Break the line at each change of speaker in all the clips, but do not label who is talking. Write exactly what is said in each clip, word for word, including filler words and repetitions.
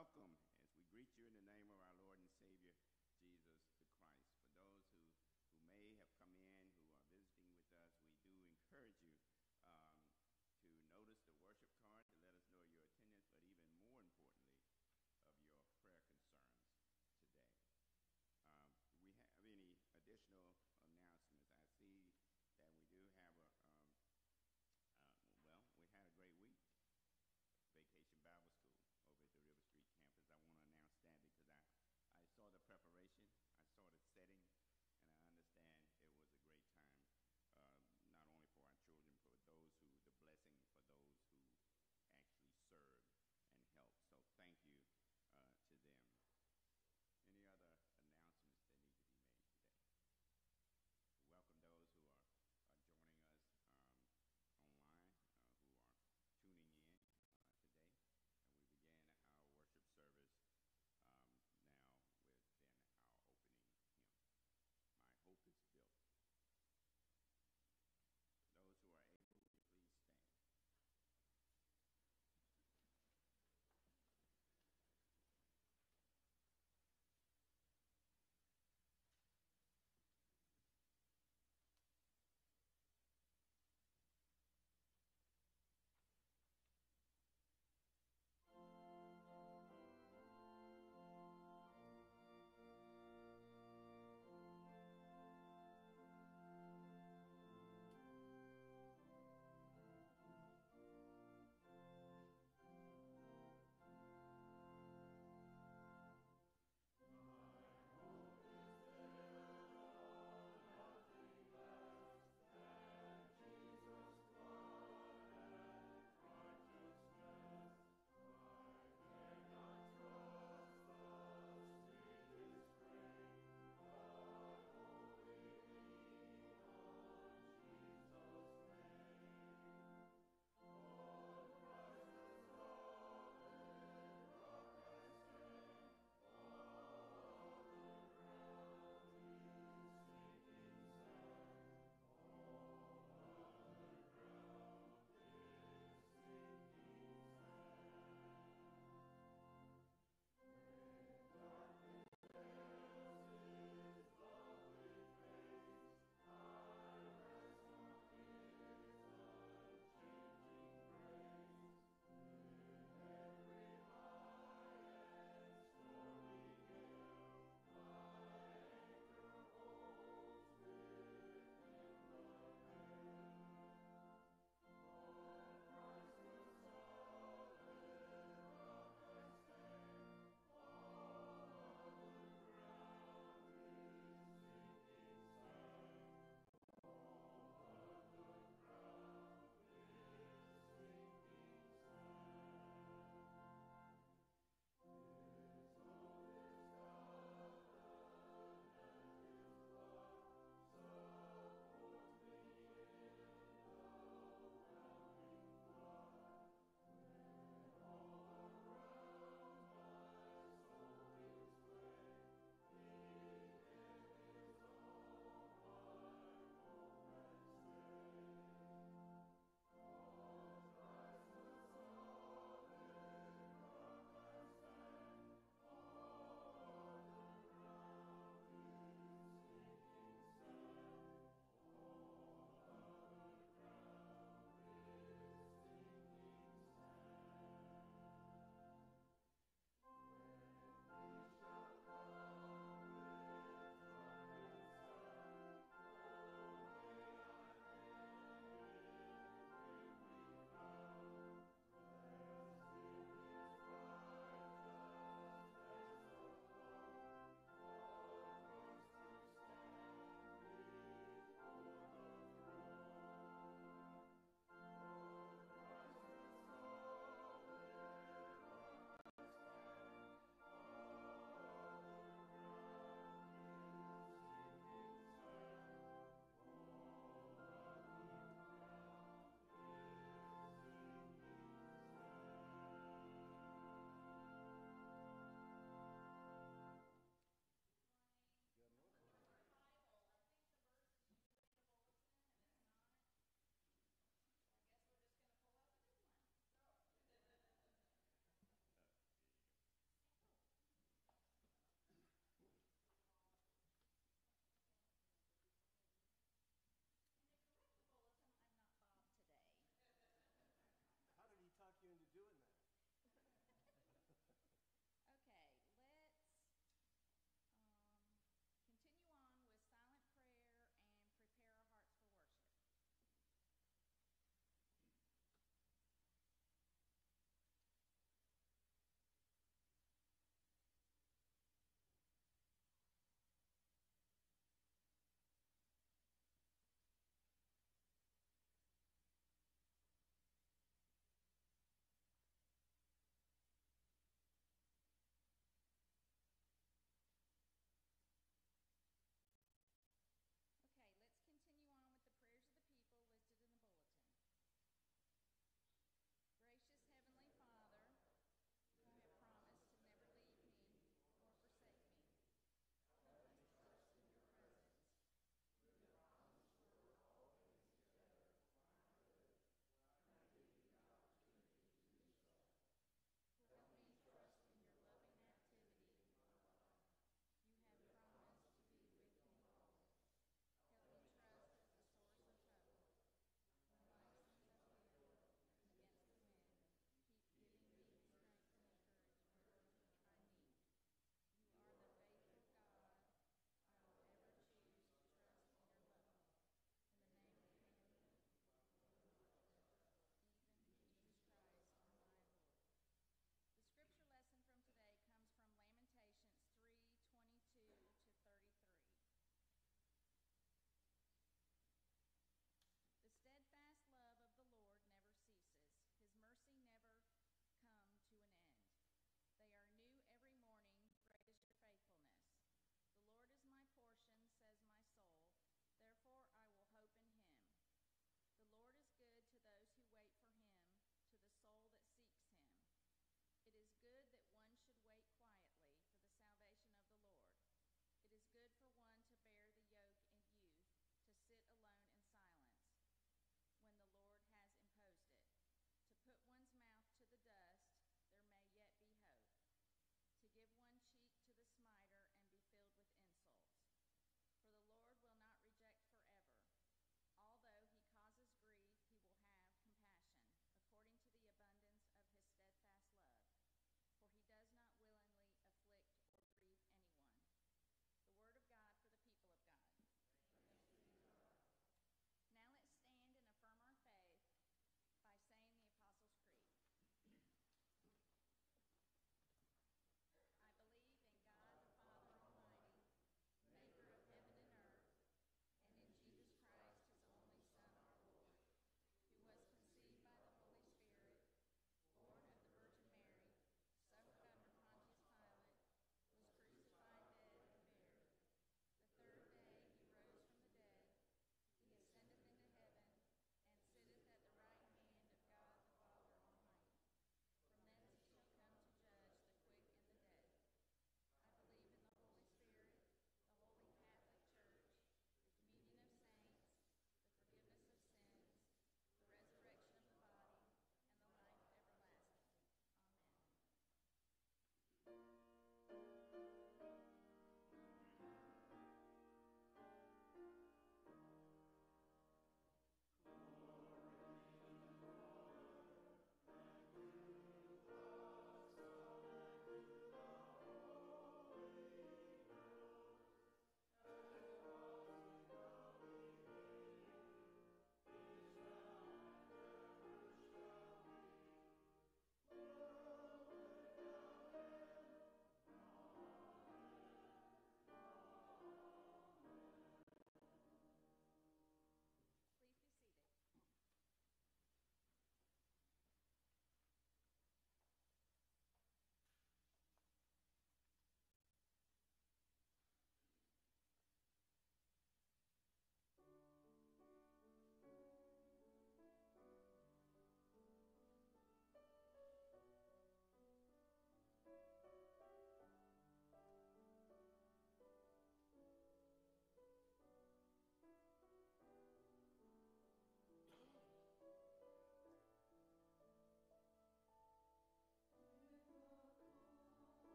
welcome as we greet you in the name of our Lord and Savior, Jesus the Christ. For those who, who may have come in, who are visiting with us, we do encourage you um, to notice the worship card to let us know your attendance, but even more importantly, of your prayer concerns today. Um, do we have any additional announcements? I see that we do have a, um, uh, well, we had a great week. Vacation Bible School over at the River Street campus. I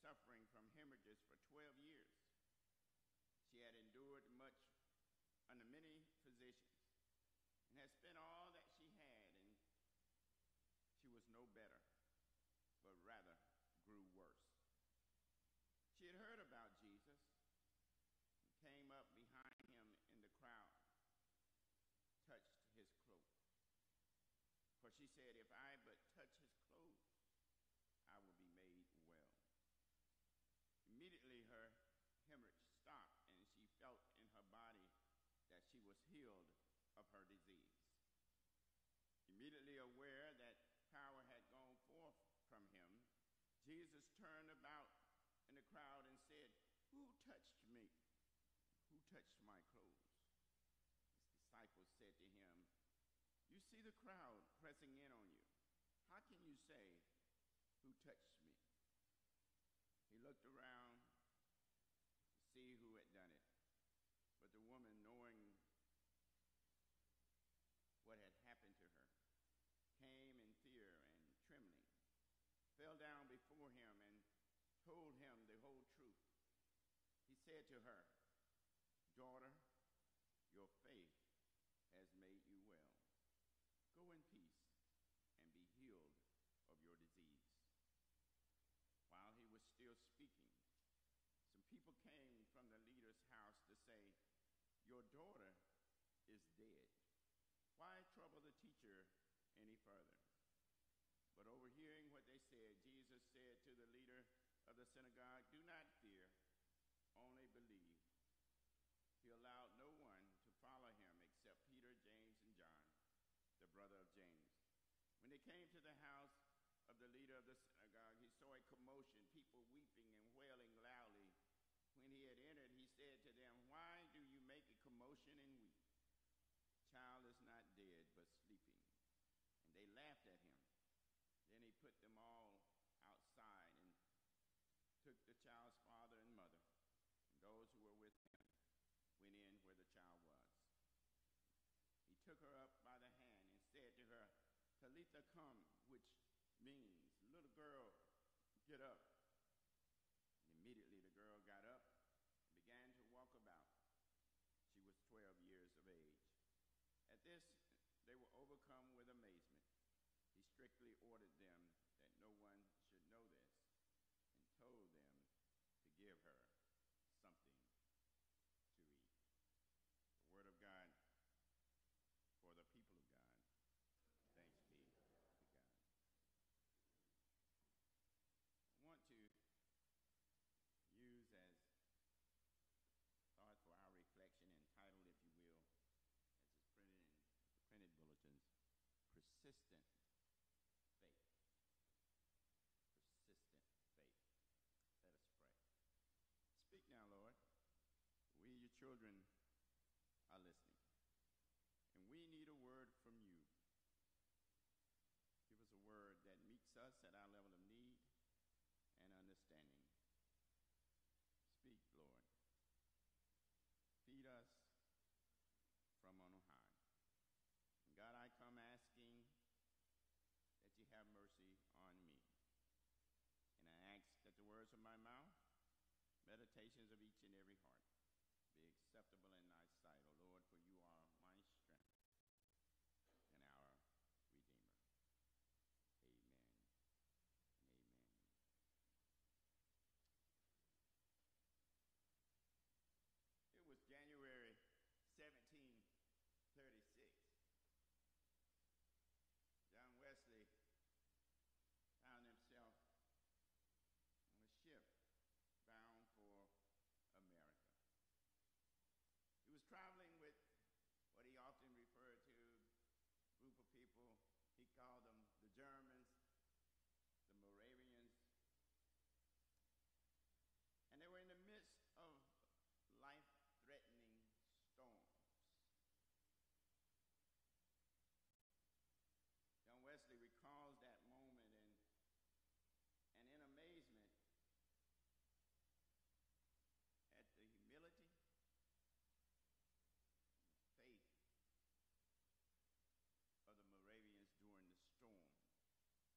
suffering from hemorrhages for twelve years. She had endured much under many physicians and had spent all that she had, and she was no better, but rather grew worse. She had heard about Jesus and came up behind him in the crowd, touched his cloak. For she said, "If I but touch his clothes, I will be made well." Immediately her hemorrhage stopped, and she felt in her body that she was healed of her disease. Immediately aware that power had gone forth from him, Jesus turned about in the crowd and said, "Who touched me? Who touched my clothes?" His disciples said to him, "You see the crowd pressing in on you. How can you say, 'Who touched me?'" He looked around to see who had done it. But the woman, knowing what had happened to her, came in fear and trembling, fell down before him and told him the whole truth. He said to her, "Daughter, your faith has made you well. Go in peace and be healed of your disease." While he was still speaking, some people came from the leader's house to say, "Your daughter is dead. Why trouble the teacher any further?" But overhearing what they said, Jesus said to the leader of the synagogue, "Do not fear, only believe." He allowed no one to follow him except Peter, James, and John, the brother of James. When they came to the house of the leader of the synagogue, he saw a commotion, people weeping and wailing loudly. When he had entered, he said to them, "Why do you make a commotion and weep? The child is not dead, but sleeping." And they laughed at him. Then he put them all outside and took the child's father and mother, and those who were with him went in where the child was. He took her up by the hand and said to her, "Talitha cum," which means, "Little girl, get up." And immediately the girl got up and began to walk about. She was twelve years of age. At this, they were overcome with amazement. He strictly ordered them that no one should know this, and told them to give her something to eat. The word of God for the people of God. Thanks be to God. I want to use as thought for our reflection, entitled, if you will, as is printed in the printed bulletins, persistent faith. Persistent faith. Let us pray. Speak now, Lord. We, your children, are listening, and we need a word from you. Give us a word that meets us at our level of need and understanding. Speak, Lord. Feed us from on high. And God, I come asking that you have mercy on me. And I ask that the words of my mouth, meditations of each and every heart, be acceptable in thy sight, O Lord, for you are my strength and our Redeemer. Amen and amen. It was January seventeen thirty-six. John Wesley found himself on a ship bound for America. He was traveling with what he often referred to, a group of people. He called them the Germans, the Moravians. And they were in the midst of life-threatening storms. John Wesley recalls that moment, and, and in amazement at the humility and faith of the Moravians during the storm.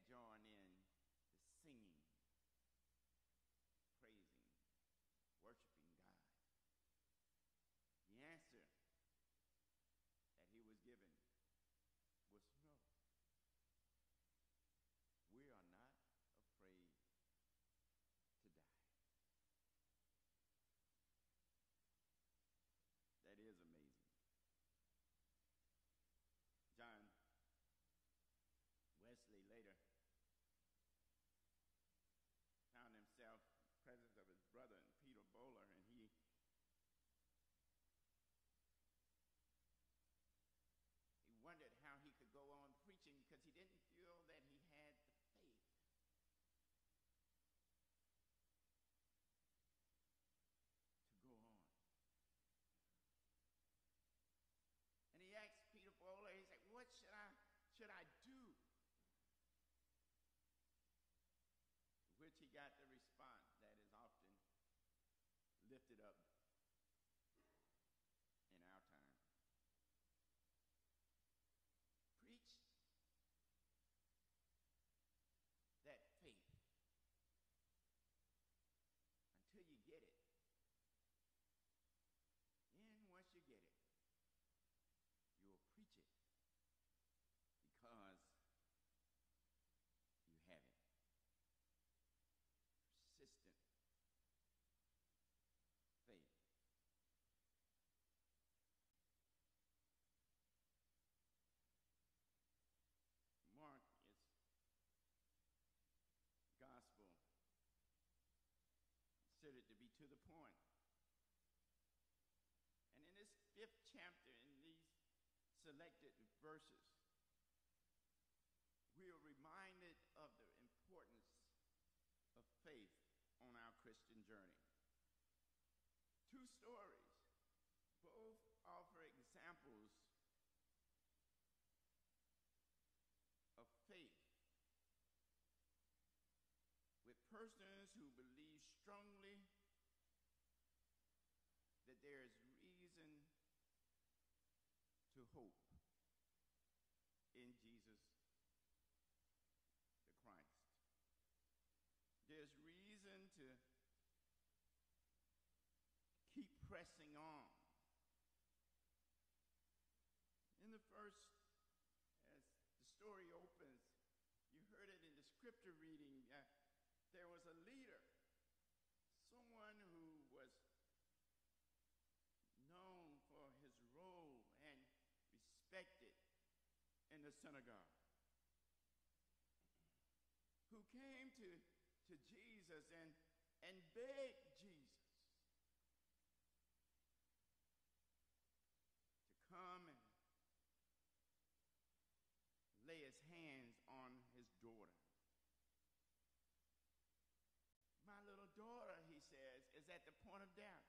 join in the singing, praising, worshiping God? The answer that he was given was no. We are not afraid to die. That is amazing. John Wesley later found himself in the presence of his brother and Peter Bowler, and he he wondered how he could go on preaching because he didn't feel that he had the faith to go on. And he asked Peter Bowler, he said, what should I should I do? To which he got the response that is often lifted up in our time. Preach that faith until you get it. Then once you get it, you'll preach it because you have it. Persistent faith. Mark is gospel considered to be to the point. And in this fifth chapter, in these selected verses, we are reminded of the importance of faith on our Christian journey. Two stories, both offer examples of faith with persons who believe strongly that there is reason to hope in Jesus the Christ. There's reason to keep pressing on. In the first, as the story opens, you heard it in the scripture reading, uh, there was a leader, someone who was known for his role and respected in the synagogue, who came to, to Jesus and, and begged Jesus to come and lay his hands on his daughter. My little daughter, he says, is at the point of death.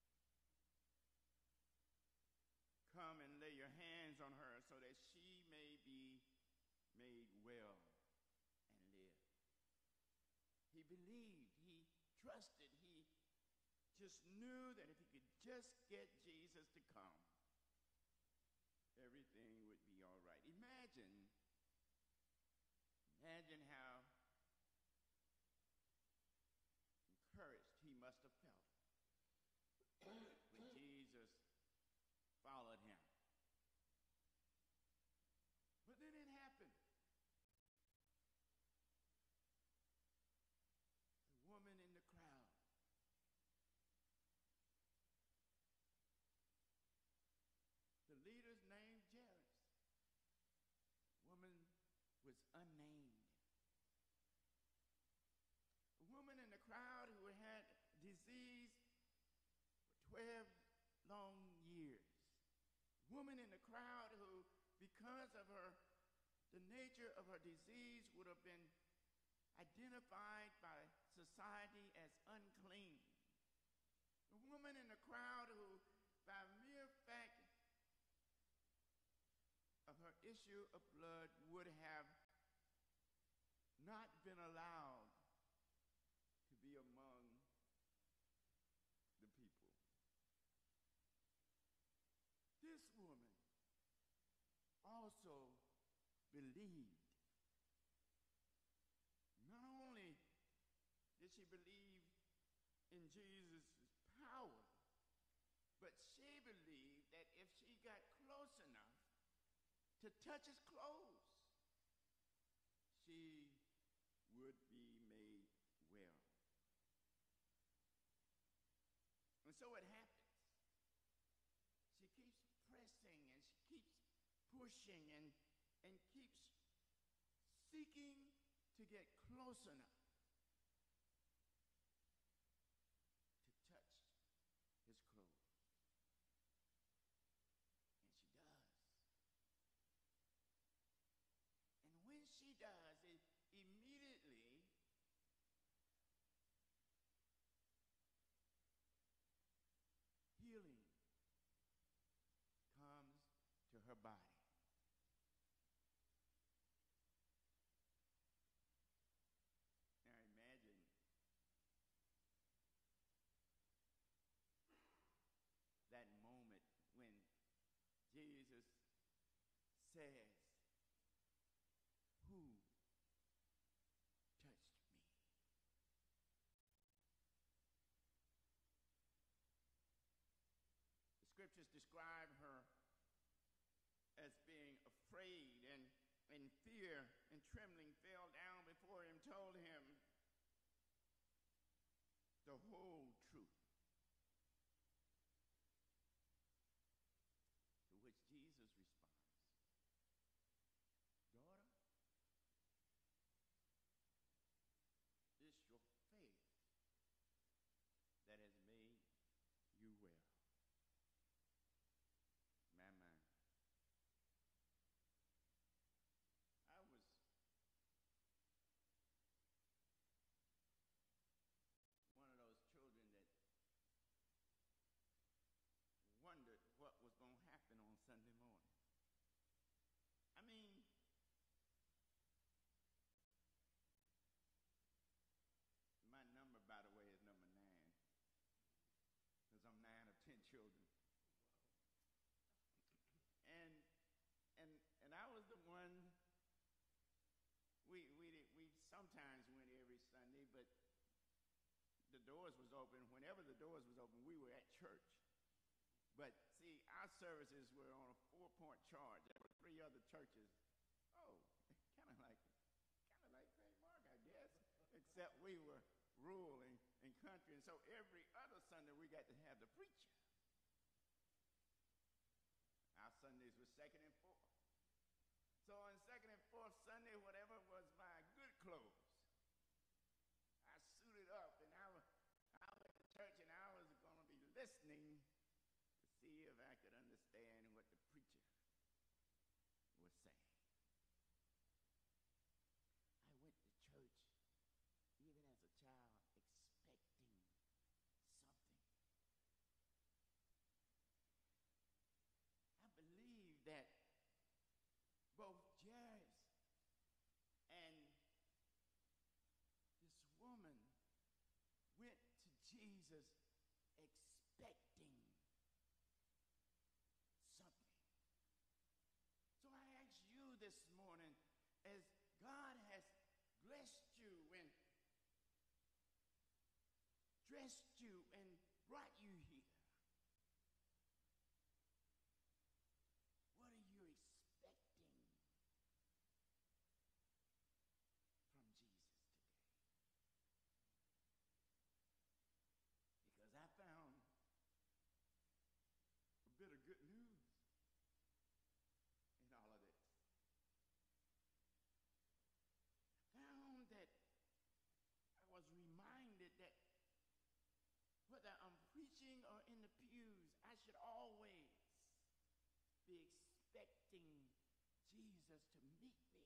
Come and lay your hands on her so that she may be made well and live. He believed, he trusted, he just knew that if he could just get Jesus to come, everything would be all right. Imagine, imagine how encouraged he must have felt when Jesus followed him. But then it happened. The woman in the crowd, the leader's name Jairus. The woman was unnamed. A woman in the crowd who had disease for twelve long years. Woman in the crowd who, because of her, the nature of her disease, would have been identified by society as unclean. A woman in the crowd who, by mere fact of her issue of blood, would have not been allowed to be among the people. This woman also believed she believed in Jesus' power, but she believed that if she got close enough to touch his clothes, she would be made well. And so it happens. She keeps pressing and she keeps pushing and, and keeps seeking to get close enough to touch his clothes. And she does. And when she does, it immediately healing comes to her body. Now imagine that moment when Jesus says, "Who touched me?" The scriptures describe her as being afraid and in fear and trembling, fell down before him, told him the whole truth. To which Jesus responds, "Daughter, it's your faith that has made you well." My, my. I was one of those children that wondered what was going to happen on Sunday morning. I mean, my number, by the way, is number nine, because I'm nine of ten children. And and and I was the one. We we did, we sometimes went every Sunday, but the doors was open. Whenever the doors was open, we were at church. But see, our services were on a four-point charge. There were three other churches. Oh, kind of like kind of like Saint Mark, I guess, except we were rural and, and country, and so every other Sunday we got to have the preacher. Our Sundays were second and fourth. So on second and fourth Sunday, whatever was my good clothes, I suited up and I was, I was at the church and I was going to be listening to see if I could understand what the preacher was saying. I went to church even as a child expecting something. I believe that both Jairus and this woman went to Jesus expecting something. So I ask you this morning, as God has blessed you and dressed you and brought you here, what are you expecting from Jesus today? Because I found a bit of good news in all of this. I found that I was reminded that whether I'm preaching or in the pews, I should always be expecting Jesus to meet me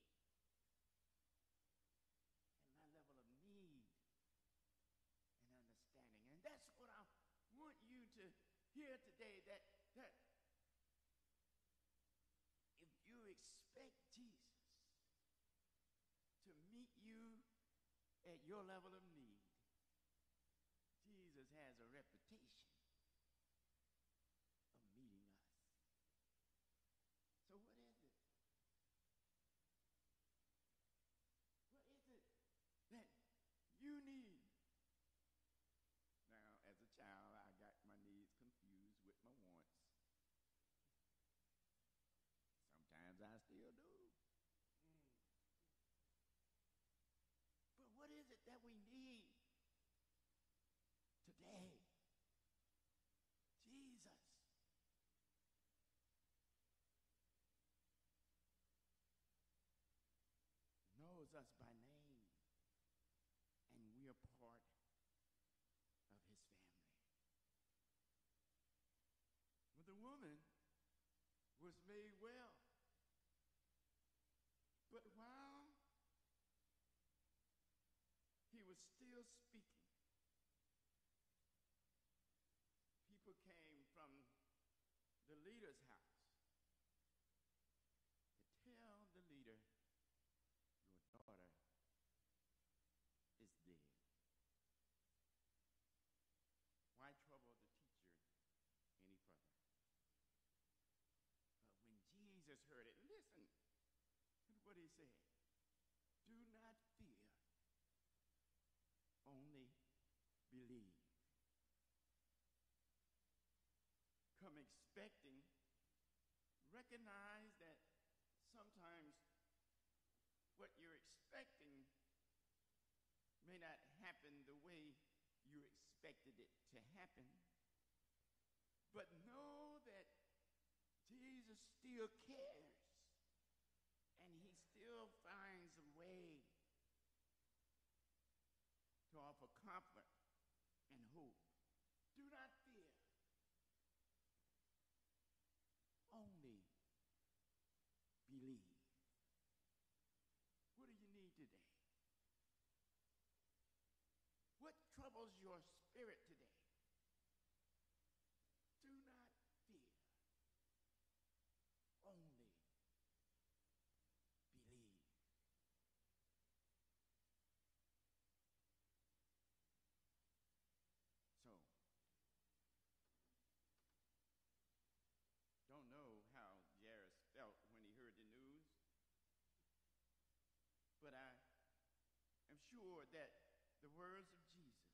and my level of need and understanding. And that's what I want you to hear today, that, that if you expect Jesus to meet you at your level of need, Jesus has a reputation of meeting us. So what is it? What is it that you need knows us by name, and we are part of his family. But the woman was made well. But while he was still speaking, people came from the leader's house to tell the leader, your daughter is dead. Why trouble the teacher any further? But when Jesus heard it, listen to what he said. Do not fear, only believe. Come expecting, recognize that sometimes what you're expecting may not happen the way you expected it to happen. But know that Jesus still cares, and he still finds a way to offer comfort and hope. Do not fear. Only believe. What do you need today? What troubles your spirit today? Do not fear. Only believe. So, don't know how Jairus felt when he heard the news, but I am sure that the words of Jesus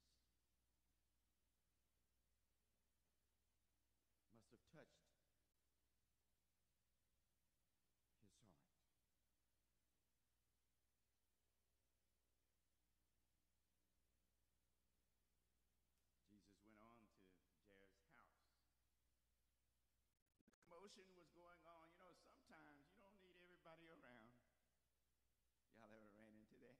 must have touched his heart. Jesus went on to Jairus' house. The commotion was going on. You know, sometimes you don't need everybody around. Y'all ever ran into that?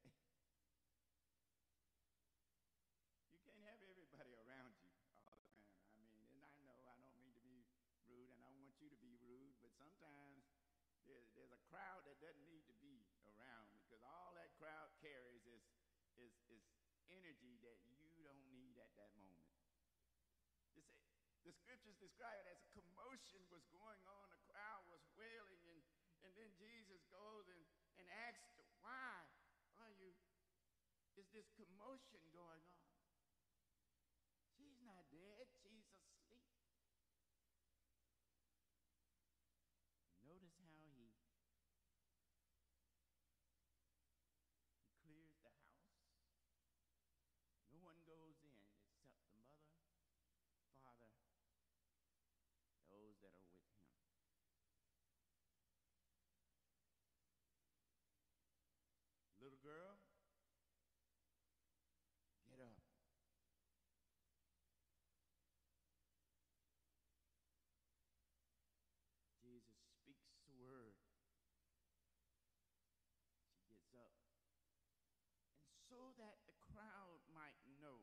You can't have everybody around you all the time. I mean, and I know I don't mean to be rude, and I don't want you to be rude, but sometimes there, there's a crowd that doesn't need to be around, because all that crowd carries is, is, is energy that you don't need at that moment. This, the scriptures describe it as a commotion was going on. The crowd was wailing, and, and then Jesus goes and, and asks, why are you, is this commotion going on? She's not dead, she's asleep. Notice how he, he clears the house. No one goes in except the mother, father, those that are with him. Little girl, get up. Jesus speaks the word. She gets up. And so that the crowd might know,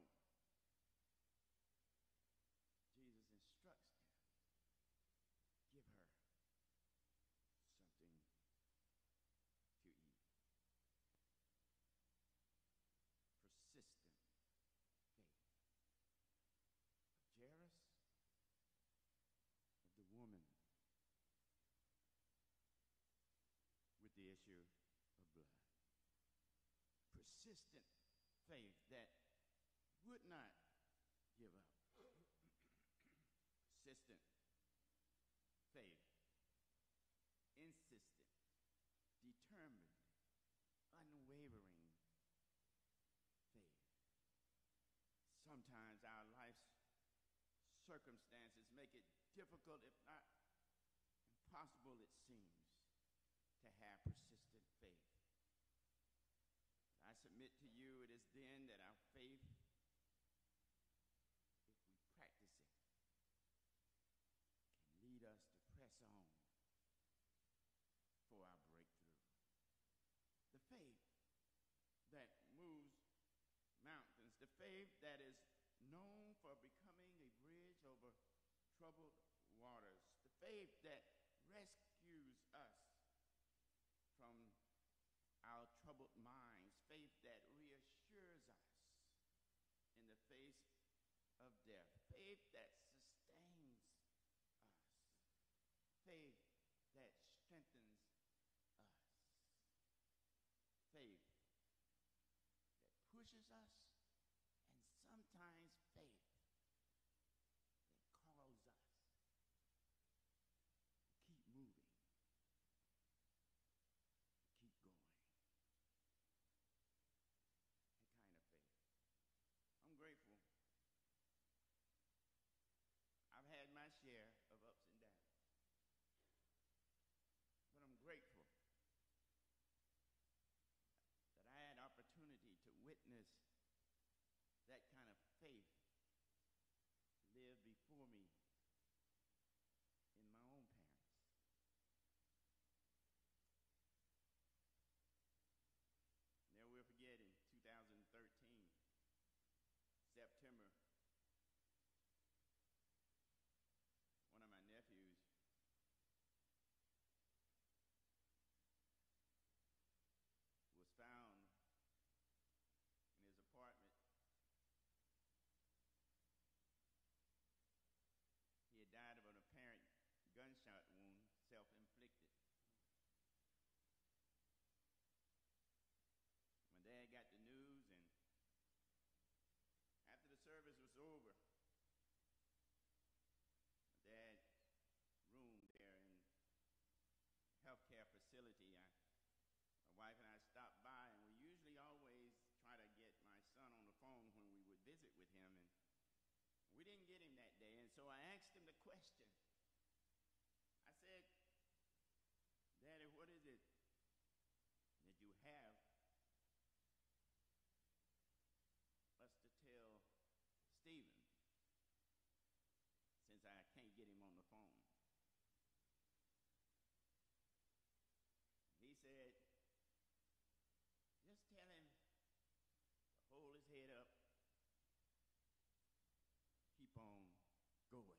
Jesus instructs them, give her something to eat. Persistent faith of Jairus, of the woman with the issue of blood. Persistent faith that would not give up. Persistent faith, insistent, determined, unwavering faith. Sometimes our life's circumstances make it difficult, if not impossible, it seems, to have persistent faith. I submit to you, it is then that our faith, if we practice it, can lead us to press on for our breakthrough. The faith that is known for becoming a bridge over troubled waters, the faith that rescues us from our troubled minds, faith that reassures us in the face of death, faith that sustains us, faith that strengthens us, faith that pushes us, and sometimes faith that calls us to keep moving, to keep going. That kind of faith. I'm grateful. I've had my share of ups and downs, but I'm grateful that I had opportunity to witness that kind of faith live before me in my own parents. Never will forget, in two thousand thirteen, September, one of my nephews was found in his apartment. He had died of an apparent gunshot wound, self-inflicted. My dad got the news, and after the service was over, my dad roomed there in a healthcare facility. I, my wife and I stopped by, and we usually always try to get my son on the phone when we would visit with him, and we didn't get him that day. And so I asked him the question. I said, "Daddy, what is it that you have us to tell Stephen, since I can't get him on the phone?" He said, "Just tell him to hold his head up, keep on going."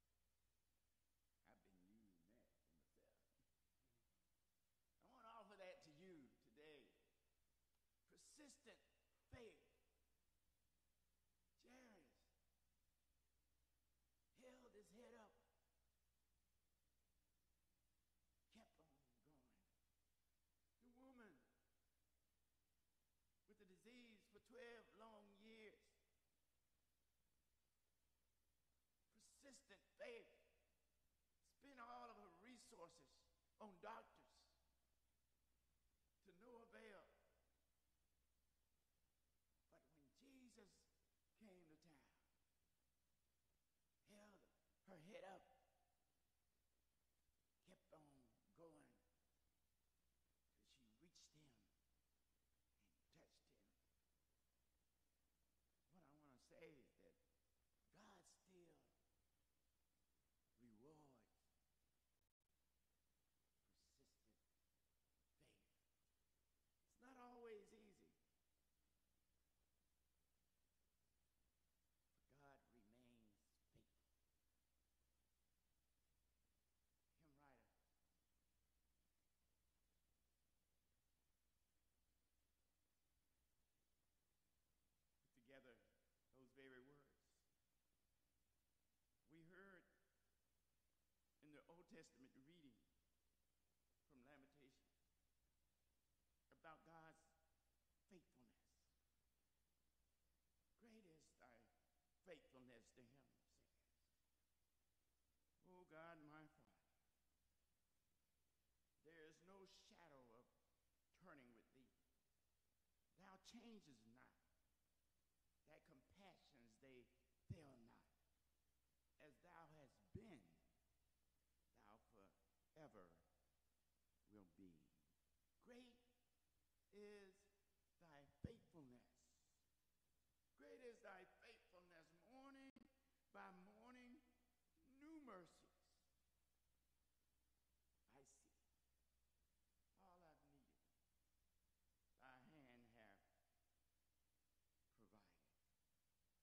I've been using that for myself. I want to offer that to you today. Persistent faith. Jairus held his head up, kept on going. The woman with the disease for twelve long years. Persistent faith. Spent all of her resources on doctors to no avail. But when Jesus came to town, held her head up, kept on going till she reached him and touched him. What I want to say is that God still rewards persistent faith. It's not always easy. God remains faithful. Hymn writer put together those very words. We heard in the Old Testament reading from Lamentations about God's faithfulness. Great is thy faithfulness to him, says. Oh God, my Father, there is no shadow of turning with thee. Thou changest not. Thy compassions, they fail not. As thou hast been, thou forever will be. Great is thy faithfulness. Great is thy faithfulness. Morning by morning, new mercies I see. All I've needed, thy hand hath provided.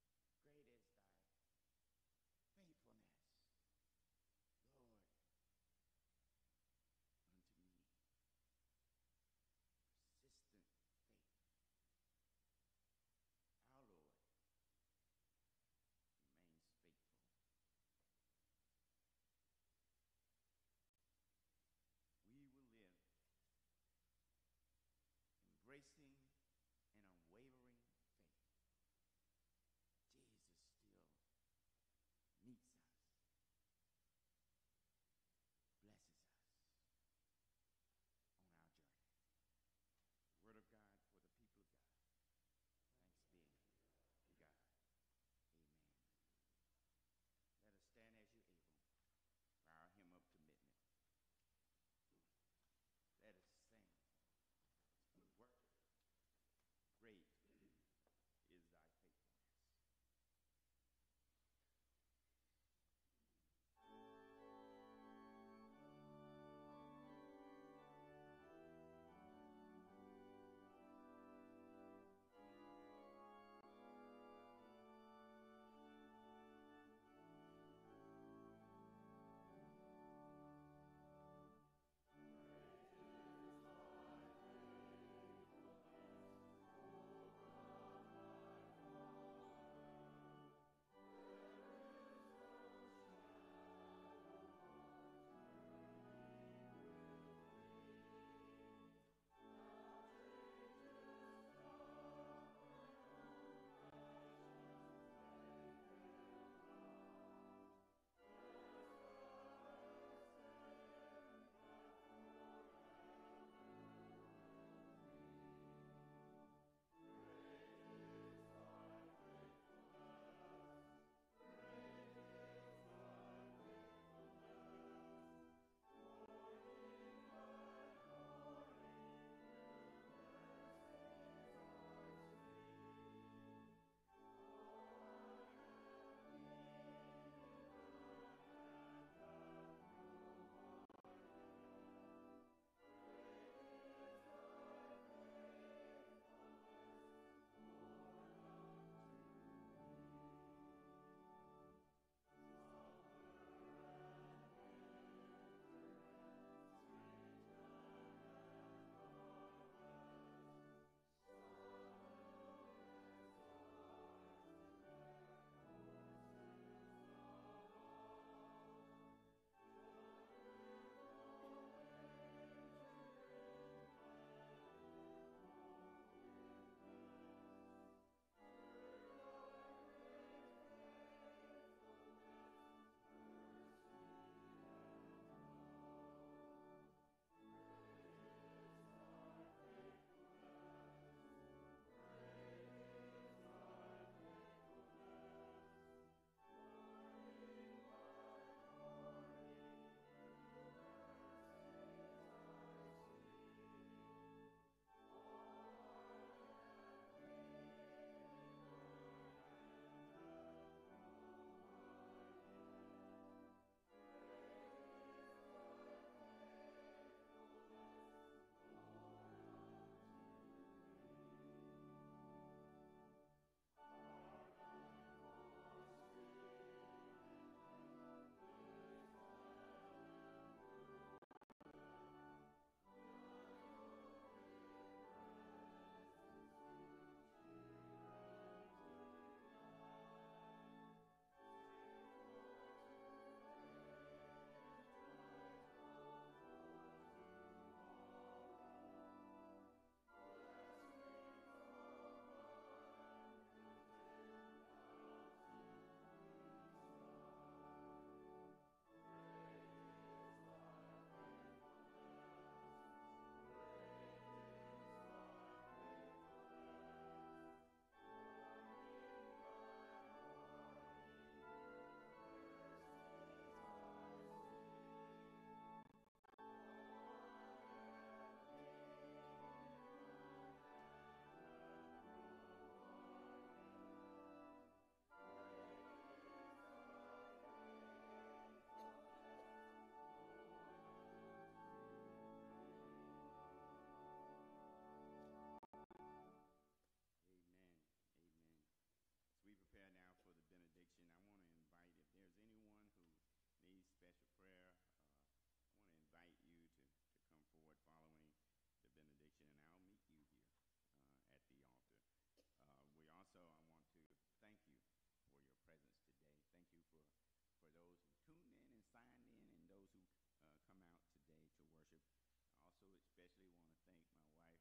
thank my wife